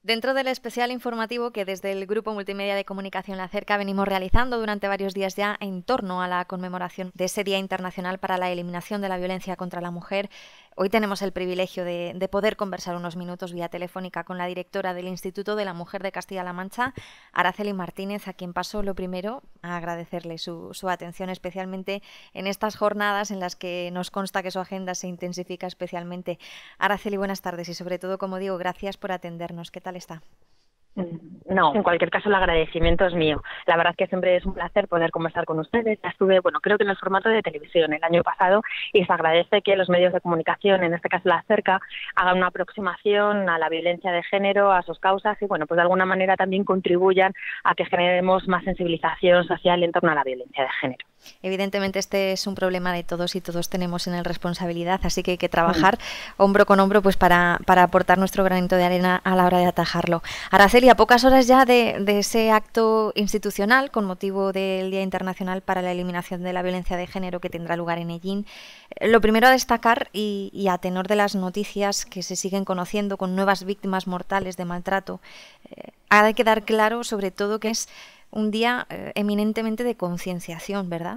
Dentro del especial informativo que desde el Grupo Multimedia de Comunicación La Cerca venimos realizando durante varios días ya en torno a la conmemoración de ese Día Internacional para la Eliminación de la Violencia contra la Mujer, hoy tenemos el privilegio de poder conversar unos minutos vía telefónica con la directora del Instituto de la Mujer de Castilla-La Mancha, Araceli Martínez, a quien paso lo primero a agradecerle su atención, especialmente en estas jornadas en las que nos consta que su agenda se intensifica especialmente. Araceli, buenas tardes y sobre todo, como digo, gracias por atendernos. ¿Qué tal está? No, en cualquier caso el agradecimiento es mío. La verdad es que siempre es un placer poder conversar con ustedes. Ya estuve, creo que en el formato de televisión el año pasado y se agradece que los medios de comunicación, en este caso La Cerca, hagan una aproximación a la violencia de género, a sus causas y, pues de alguna manera también contribuyan a que generemos más sensibilización social en torno a la violencia de género. Evidentemente este es un problema de todos y todos tenemos en él responsabilidad, así que hay que trabajar hombro con hombro pues para aportar nuestro granito de arena a la hora de atajarlo. Araceli, a pocas horas ya de ese acto institucional con motivo del Día Internacional para la Eliminación de la Violencia de Género que tendrá lugar en Ellín, lo primero a destacar y a tenor de las noticias que se siguen conociendo con nuevas víctimas mortales de maltrato, ha de quedar claro sobre todo que es un día eminentemente de concienciación, ¿verdad?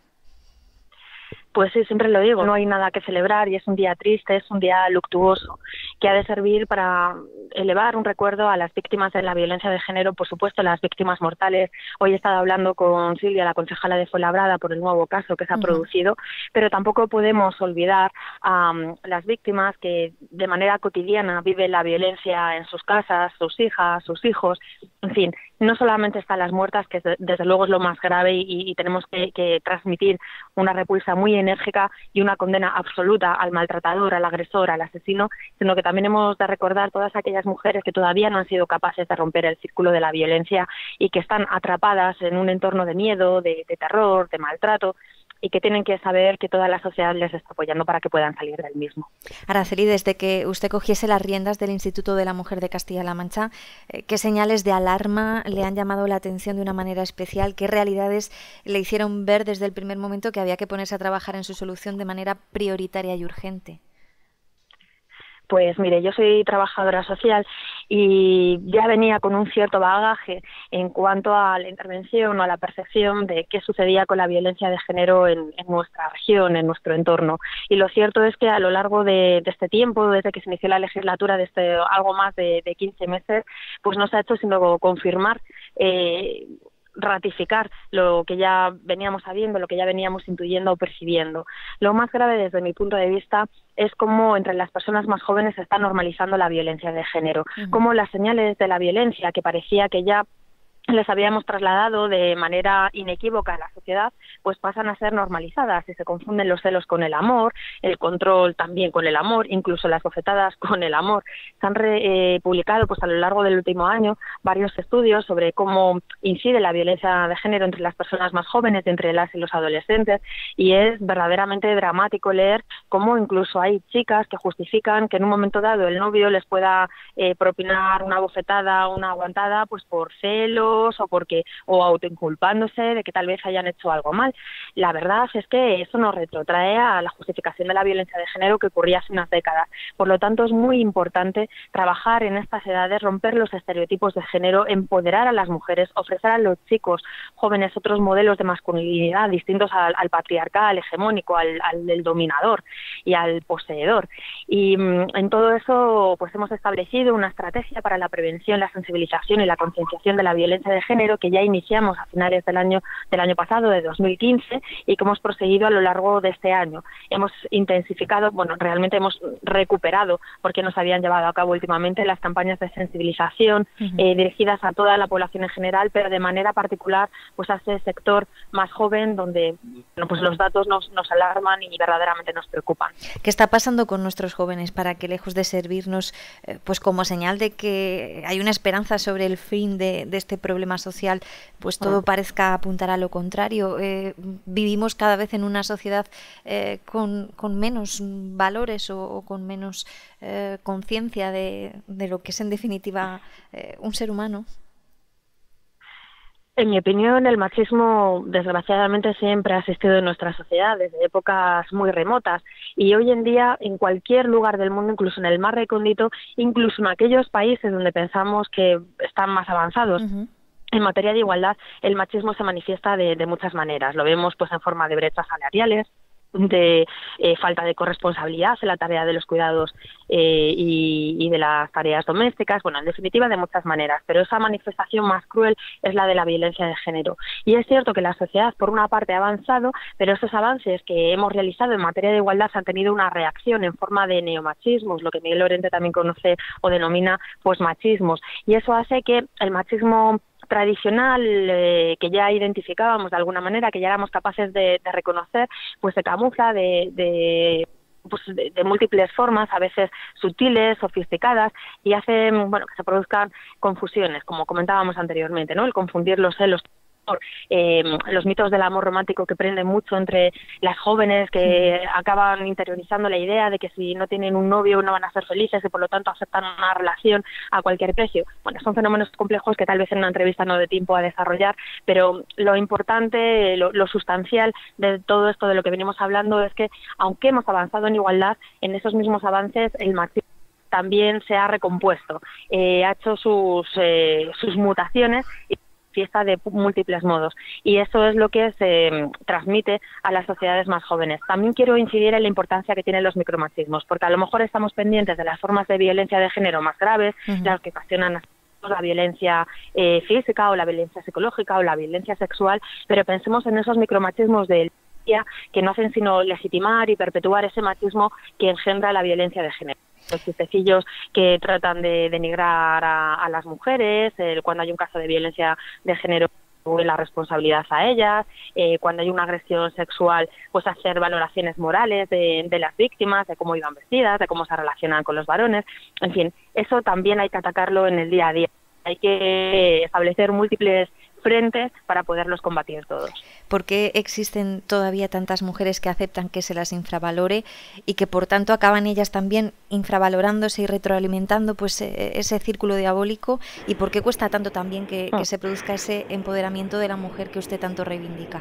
Pues sí, siempre lo digo, no hay nada que celebrar y es un día triste, es un día luctuoso, que ha de servir para elevar un recuerdo a las víctimas de la violencia de género, por supuesto las víctimas mortales. Hoy he estado hablando con Silvia, la concejala de Fuenlabrada, por el nuevo caso que se ha producido, pero tampoco podemos olvidar a las víctimas que de manera cotidiana viven la violencia en sus casas, sus hijas, sus hijos, en fin. No solamente están las muertas, que desde luego es lo más grave y tenemos que transmitir una repulsa muy enérgica y una condena absoluta al maltratador, al agresor, al asesino, sino que también hemos de recordar todas aquellas mujeres que todavía no han sido capaces de romper el círculo de la violencia y que están atrapadas en un entorno de miedo, de terror, de maltrato, y que tienen que saber que toda la sociedad les está apoyando para que puedan salir del mismo. Araceli, desde que usted cogiese las riendas del Instituto de la Mujer de Castilla-La Mancha, ¿qué señales de alarma le han llamado la atención de una manera especial? ¿Qué realidades le hicieron ver desde el primer momento que había que ponerse a trabajar en su solución de manera prioritaria y urgente? Pues mire, yo soy trabajadora social y ya venía con un cierto bagaje en cuanto a la intervención o a la percepción de qué sucedía con la violencia de género en nuestra región, en nuestro entorno. Y lo cierto es que a lo largo de este tiempo, desde que se inició la legislatura, desde algo más de 15 meses, pues no se ha hecho sino confirmar ratificar lo que ya veníamos sabiendo, lo que ya veníamos intuyendo o percibiendo. Lo más grave desde mi punto de vista es cómo entre las personas más jóvenes se está normalizando la violencia de género, cómo las señales de la violencia que parecía que ya les habíamos trasladado de manera inequívoca a la sociedad, pues pasan a ser normalizadas y se confunden los celos con el amor, el control también con el amor, incluso las bofetadas con el amor. Se han publicado pues a lo largo del último año varios estudios sobre cómo incide la violencia de género entre las personas más jóvenes, entre las y los adolescentes, y es verdaderamente dramático leer cómo incluso hay chicas que justifican que en un momento dado el novio les pueda propinar una bofetada o una aguantada pues por celos o autoinculpándose de que tal vez hayan hecho algo mal. La verdad es que eso nos retrotrae a la justificación de la violencia de género que ocurría hace unas décadas. Por lo tanto, es muy importante trabajar en estas edades, romper los estereotipos de género, empoderar a las mujeres, ofrecer a los chicos jóvenes otros modelos de masculinidad distintos al patriarcal, hegemónico, al del dominador y al poseedor. Y en todo eso pues hemos establecido una estrategia para la prevención, la sensibilización y la concienciación de la violencia de género que ya iniciamos a finales del año pasado, de 2015, y que hemos proseguido a lo largo de este año. Hemos intensificado, realmente hemos recuperado, porque nos habían llevado a cabo últimamente las campañas de sensibilización dirigidas a toda la población en general, pero de manera particular pues a ese sector más joven donde pues los datos nos alarman y verdaderamente nos preocupan. ¿Qué está pasando con nuestros jóvenes para que, lejos de servirnos pues como señal de que hay una esperanza sobre el fin de este problema social, pues todo parezca apuntar a lo contrario? Vivimos cada vez en una sociedad con menos valores o con menos conciencia de lo que es en definitiva un ser humano. En mi opinión, el machismo desgraciadamente siempre ha existido en nuestra sociedad desde épocas muy remotas y hoy en día en cualquier lugar del mundo, incluso en el más recóndito, incluso en aquellos países donde pensamos que están más avanzados. Ujú. En materia de igualdad, el machismo se manifiesta de muchas maneras. Lo vemos pues en forma de brechas salariales, de falta de corresponsabilidad en la tarea de los cuidados y de las tareas domésticas, bueno, en definitiva de muchas maneras, pero esa manifestación más cruel es la de la violencia de género. Y es cierto que la sociedad, por una parte, ha avanzado, pero esos avances que hemos realizado en materia de igualdad han tenido una reacción en forma de neomachismos, lo que Miguel Lorente también conoce o denomina pues machismos, y eso hace que el machismo tradicional que ya identificábamos de alguna manera, que ya éramos capaces de reconocer, pues se camufla de múltiples formas, a veces sutiles, sofisticadas, y hace bueno que se produzcan confusiones, como comentábamos anteriormente, ¿no? El confundir los celos, los mitos del amor romántico que prenden mucho entre las jóvenes que acaban interiorizando la idea de que si no tienen un novio no van a ser felices y por lo tanto aceptan una relación a cualquier precio. Bueno, son fenómenos complejos que tal vez en una entrevista no dé tiempo a desarrollar, pero lo importante, lo sustancial de todo esto de lo que venimos hablando es que aunque hemos avanzado en igualdad, en esos mismos avances el machismo también se ha recompuesto, ha hecho sus mutaciones y fiesta de múltiples modos, y eso es lo que se transmite a las sociedades más jóvenes. También quiero incidir en la importancia que tienen los micromachismos, porque a lo mejor estamos pendientes de las formas de violencia de género más graves, las que ocasionan la violencia física o la violencia psicológica o la violencia sexual, pero pensemos en esos micromachismos del día que no hacen sino legitimar y perpetuar ese machismo que engendra la violencia de género. Los chistecillos que tratan de denigrar a las mujeres, cuando hay un caso de violencia de género, la responsabilidad a ellas, cuando hay una agresión sexual, pues hacer valoraciones morales de las víctimas, de cómo iban vestidas, de cómo se relacionan con los varones, en fin, eso también hay que atacarlo en el día a día. Hay que establecer múltiples frentes para poderlos combatir todos. ¿Por qué existen todavía tantas mujeres que aceptan que se las infravalore y que por tanto acaban ellas también infravalorándose y retroalimentando pues ese círculo diabólico? ¿Y por qué cuesta tanto también que se produzca ese empoderamiento de la mujer que usted tanto reivindica?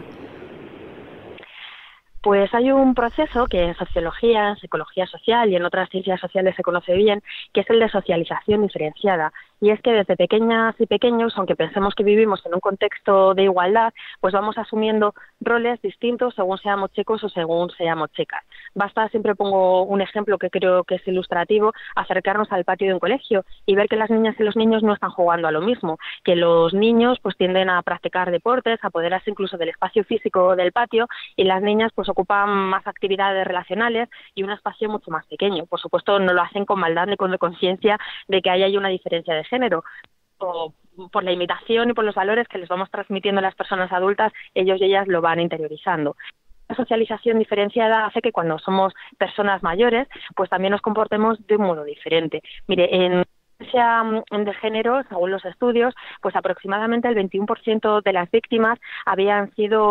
Pues hay un proceso que en sociología, en psicología social y en otras ciencias sociales se conoce bien, que es el de socialización diferenciada. Y es que desde pequeñas y pequeños, aunque pensemos que vivimos en un contexto de igualdad, pues vamos asumiendo roles distintos según seamos chicos o según seamos chicas. Basta, siempre pongo un ejemplo que creo que es ilustrativo, acercarnos al patio de un colegio y ver que las niñas y los niños no están jugando a lo mismo, que los niños pues tienden a practicar deportes, a apoderarse incluso del espacio físico del patio, y las niñas pues ocupan más actividades relacionales y un espacio mucho más pequeño. Por supuesto, no lo hacen con maldad ni con conciencia de que ahí hay una diferencia de género, o por la imitación y por los valores que les vamos transmitiendo a las personas adultas, ellos y ellas lo van interiorizando. La socialización diferenciada hace que cuando somos personas mayores, pues también nos comportemos de un modo diferente. Mire, en de género, según los estudios, pues aproximadamente el 21% de las víctimas habían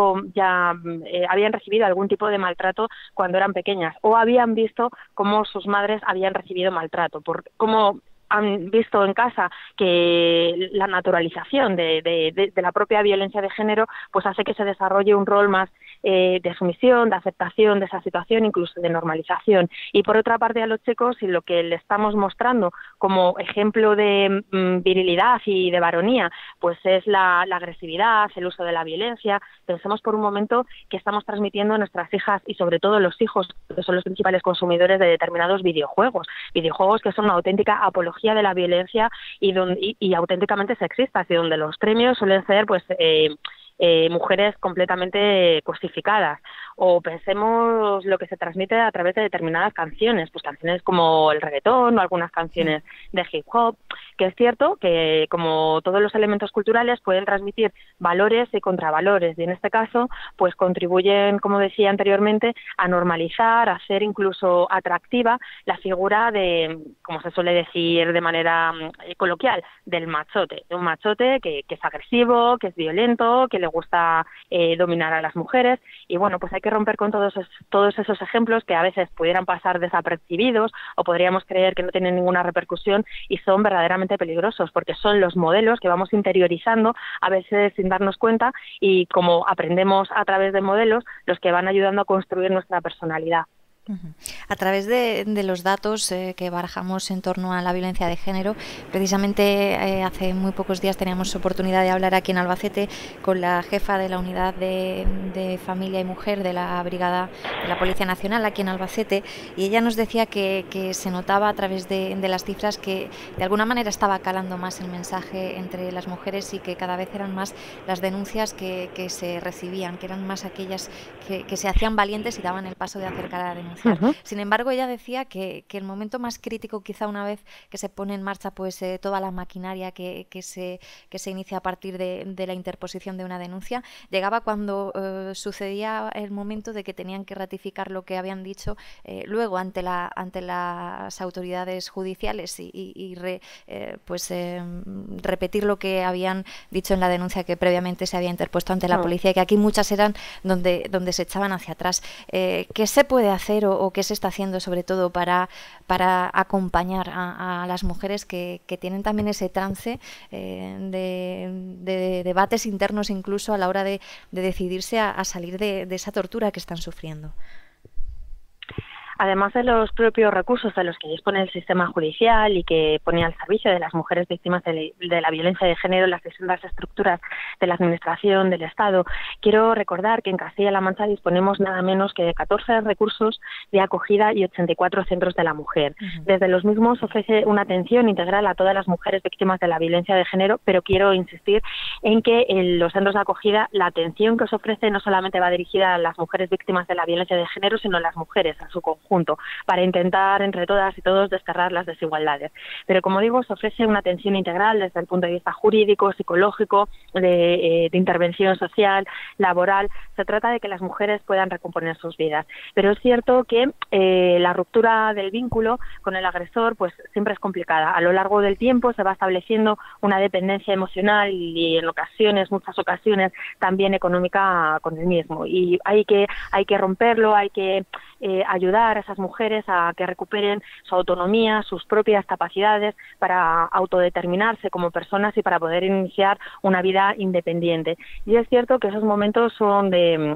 recibido algún tipo de maltrato cuando eran pequeñas, o habían visto cómo sus madres habían recibido maltrato, por cómo han visto en casa que la naturalización de la propia violencia de género pues hace que se desarrolle un rol más de sumisión, de aceptación de esa situación, incluso de normalización. Y por otra parte a los chicos, y lo que le estamos mostrando como ejemplo de virilidad y de varonía, pues es la agresividad, el uso de la violencia. Pensemos por un momento que estamos transmitiendo a nuestras hijas y sobre todo los hijos, que son los principales consumidores de determinados videojuegos que son una auténtica apología de la violencia y auténticamente sexistas, y donde los premios suelen ser pues mujeres completamente cosificadas. O pensemos lo que se transmite a través de determinadas canciones, pues canciones como el reggaetón o algunas canciones de hip hop, que es cierto que como todos los elementos culturales pueden transmitir valores y contravalores, y en este caso pues contribuyen, como decía anteriormente, a normalizar, a hacer incluso atractiva la figura de, como se suele decir de manera coloquial, del machote, de un machote que es agresivo, que es violento, que le gusta dominar a las mujeres. Y bueno, pues hay que romper con todos esos ejemplos que a veces pudieran pasar desapercibidos o podríamos creer que no tienen ninguna repercusión y son verdaderamente peligrosos porque son los modelos que vamos interiorizando a veces sin darnos cuenta y como aprendemos a través de modelos los que van ayudando a construir nuestra personalidad. A través de los datos que barajamos en torno a la violencia de género, precisamente hace muy pocos días teníamos oportunidad de hablar aquí en Albacete con la jefa de la unidad de familia y mujer de la brigada de la Policía Nacional aquí en Albacete, y ella nos decía que se notaba a través de las cifras que de alguna manera estaba calando más el mensaje entre las mujeres y que cada vez eran más las denuncias que se recibían, que eran más aquellas que se hacían valientes y daban el paso de acercar a la denuncia. Sin embargo, ella decía que el momento más crítico, quizá una vez que se pone en marcha pues toda la maquinaria que se inicia a partir de la interposición de una denuncia, llegaba cuando sucedía el momento de que tenían que ratificar lo que habían dicho luego ante las autoridades judiciales y repetir lo que habían dicho en la denuncia que previamente se había interpuesto ante la policía, y que aquí muchas eran donde se echaban hacia atrás. ¿Qué se puede hacer o qué se está haciendo sobre todo para acompañar a las mujeres que tienen también ese trance de debates internos incluso a la hora de decidirse a salir de esa tortura que están sufriendo? Además de los propios recursos de los que dispone el sistema judicial y que pone al servicio de las mujeres víctimas de la violencia de género las distintas estructuras de la Administración, del Estado, quiero recordar que en Castilla-La Mancha disponemos nada menos que de 14 recursos de acogida y 84 centros de la mujer. Desde los mismos ofrece una atención integral a todas las mujeres víctimas de la violencia de género, pero quiero insistir en que en los centros de acogida la atención que os ofrece no solamente va dirigida a las mujeres víctimas de la violencia de género, sino a las mujeres a su conjunto, para intentar entre todas y todos desterrar las desigualdades. Pero como digo, se ofrece una atención integral desde el punto de vista jurídico, psicológico, de intervención social, laboral. Se trata de que las mujeres puedan recomponer sus vidas. Pero es cierto que la ruptura del vínculo con el agresor pues siempre es complicada. A lo largo del tiempo se va estableciendo una dependencia emocional y en muchas ocasiones también económica con el mismo. Y hay que romperlo, hay que ayudar a esas mujeres a que recuperen su autonomía, sus propias capacidades para autodeterminarse como personas y para poder iniciar una vida independiente. Y es cierto que esos momentos son de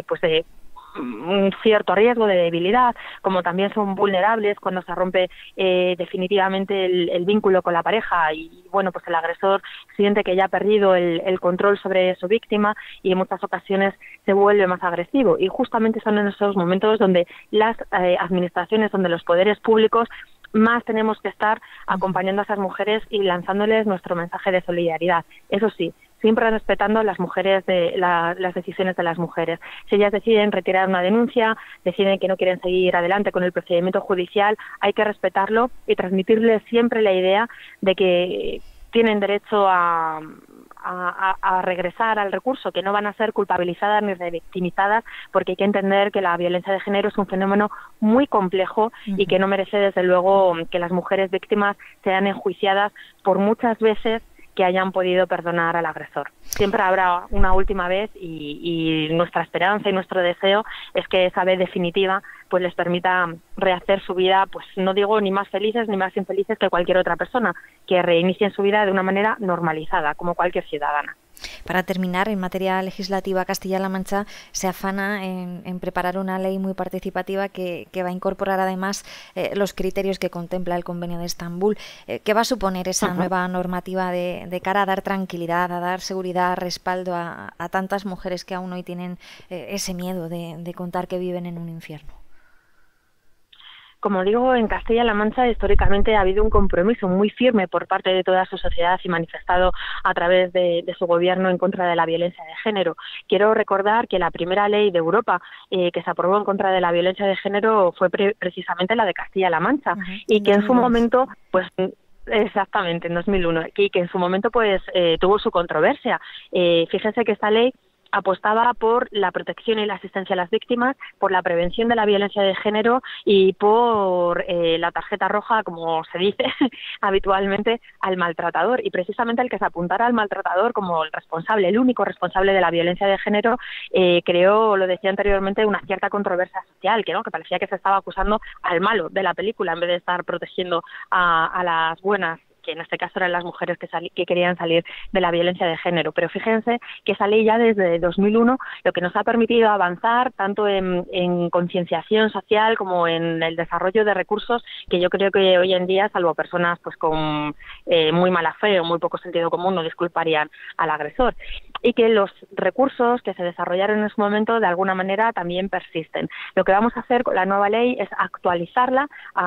un cierto riesgo de debilidad, como también son vulnerables cuando se rompe definitivamente el vínculo con la pareja y bueno, pues el agresor siente que ya ha perdido el control sobre su víctima y en muchas ocasiones se vuelve más agresivo, y justamente son en esos momentos donde las administraciones, donde los poderes públicos más tenemos que estar acompañando a esas mujeres y lanzándoles nuestro mensaje de solidaridad. Eso sí, siempre respetando las decisiones de las mujeres. Si ellas deciden retirar una denuncia, deciden que no quieren seguir adelante con el procedimiento judicial, hay que respetarlo y transmitirles siempre la idea de que tienen derecho a regresar al recurso, que no van a ser culpabilizadas ni revictimizadas, porque hay que entender que la violencia de género es un fenómeno muy complejo y que no merece desde luego que las mujeres víctimas sean enjuiciadas por muchas veces que hayan podido perdonar al agresor. Siempre habrá una última vez y nuestra esperanza y nuestro deseo es que esa vez definitiva pues les permita rehacer su vida, pues no digo ni más felices ni más infelices que cualquier otra persona, que reinicien su vida de una manera normalizada, como cualquier ciudadana. Para terminar, en materia legislativa, Castilla-La Mancha se afana en preparar una ley muy participativa que va a incorporar además los criterios que contempla el Convenio de Estambul. ¿Qué va a suponer esa nueva normativa de cara a dar tranquilidad, a dar seguridad, respaldo a tantas mujeres que aún hoy tienen ese miedo de contar que viven en un infierno? Como digo, en Castilla-La Mancha históricamente ha habido un compromiso muy firme por parte de toda su sociedad y manifestado a través de su gobierno en contra de la violencia de género. Quiero recordar que la primera ley de Europa que se aprobó en contra de la violencia de género fue precisamente la de Castilla-La Mancha y que en su momento, pues exactamente, en 2001, y que en su momento pues tuvo su controversia. Fíjense que esta ley apostaba por la protección y la asistencia a las víctimas, por la prevención de la violencia de género y por la tarjeta roja, como se dice habitualmente, al maltratador. Y precisamente el que se apuntara al maltratador como el responsable, el único responsable de la violencia de género, creó, lo decía anteriormente, una cierta controversia social, que parecía que se estaba acusando al malo de la película en vez de estar protegiendo a las buenas, que en este caso eran las mujeres que querían salir de la violencia de género. Pero fíjense que esa ley ya desde 2001 lo que nos ha permitido avanzar tanto en concienciación social como en el desarrollo de recursos que yo creo que hoy en día, salvo personas pues con muy mala fe o muy poco sentido común, no disculparían al agresor. Y que los recursos que se desarrollaron en su momento de alguna manera también persisten. Lo que vamos a hacer con la nueva ley es actualizarla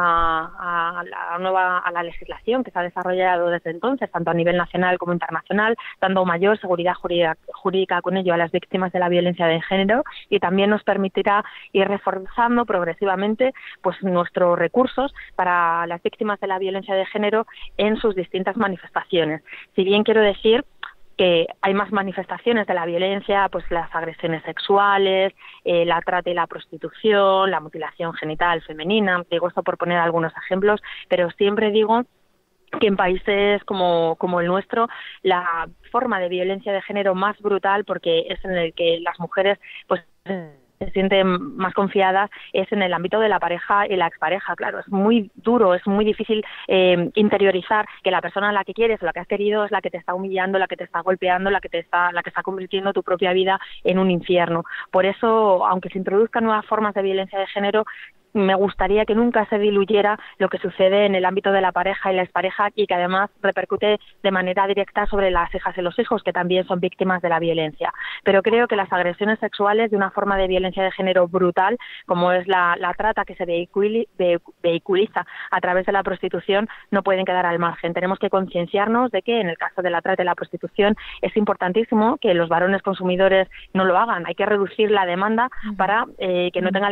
a la legislación que se ha desarrollado desde entonces, tanto a nivel nacional como internacional, dando mayor seguridad jurídica con ello a las víctimas de la violencia de género, y también nos permitirá ir reforzando progresivamente pues nuestros recursos para las víctimas de la violencia de género en sus distintas manifestaciones. Si bien quiero decir que hay más manifestaciones de la violencia, pues las agresiones sexuales, la trata y la prostitución, la mutilación genital femenina, digo esto por poner algunos ejemplos, pero siempre digo que en países como el nuestro la forma de violencia de género más brutal, porque es en el que las mujeres pues se sienten más confiadas, es en el ámbito de la pareja y la expareja. Claro, es muy duro, es muy difícil interiorizar que la persona a la que quieres o la que has querido es la que te está humillando, la que te está golpeando, la que está convirtiendo tu propia vida en un infierno. Por eso, aunque se introduzcan nuevas formas de violencia de género, me gustaría que nunca se diluyera lo que sucede en el ámbito de la pareja y la expareja, y que además repercute de manera directa sobre las hijas y los hijos, que también son víctimas de la violencia. Pero creo que las agresiones sexuales de una forma de violencia de género brutal, como es la trata que se vehiculiza a través de la prostitución, no pueden quedar al margen. Tenemos que concienciarnos de que en el caso de la trata y la prostitución es importantísimo que los varones consumidores no lo hagan. Hay que reducir la demanda para que no tenga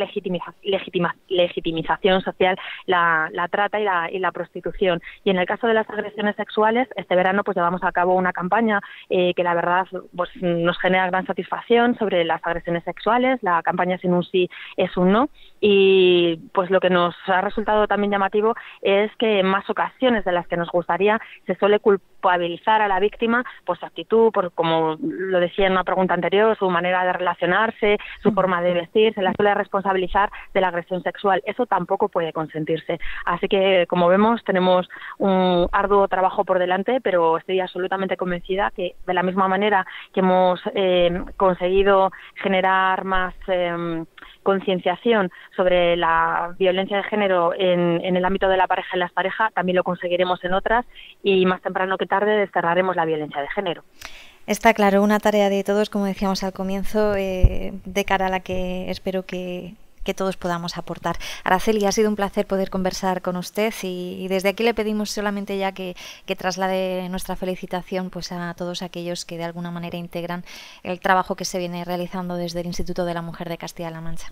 legitimización social la trata y la prostitución. Y en el caso de las agresiones sexuales, este verano pues llevamos a cabo una campaña que la verdad pues nos genera gran satisfacción sobre las agresiones sexuales. La campaña Sin un sí es un no, y pues lo que nos ha resultado también llamativo es que en más ocasiones de las que nos gustaría se suele culpabilizar a la víctima por su actitud, por, como lo decía en una pregunta anterior, su manera de relacionarse, su forma de vestir, se la suele responsabilizar de la agresión sexual. Eso tampoco puede consentirse. Así que, como vemos, tenemos un arduo trabajo por delante, pero estoy absolutamente convencida que de la misma manera que hemos conseguido generar más concienciación sobre la violencia de género en el ámbito de la pareja y las parejas, también lo conseguiremos en otras, y más temprano que tarde desterraremos la violencia de género. Está claro, una tarea de todos, como decíamos al comienzo, de cara a la que espero que todos podamos aportar. Araceli, ha sido un placer poder conversar con usted, y desde aquí le pedimos solamente ya que traslade nuestra felicitación pues a todos aquellos que de alguna manera integran el trabajo que se viene realizando desde el Instituto de la Mujer de Castilla-La Mancha.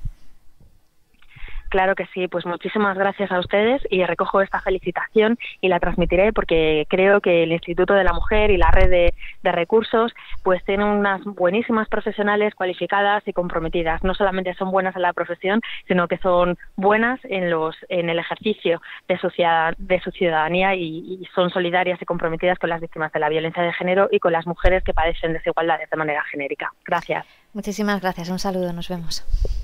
Claro que sí, pues muchísimas gracias a ustedes, y recojo esta felicitación y la transmitiré, porque creo que el Instituto de la Mujer y la red de recursos pues tienen unas buenísimas profesionales cualificadas y comprometidas. No solamente son buenas en la profesión, sino que son buenas en el ejercicio de su ciudadanía, y son solidarias y comprometidas con las víctimas de la violencia de género y con las mujeres que padecen desigualdades de manera genérica. Gracias. Muchísimas gracias. Un saludo. Nos vemos.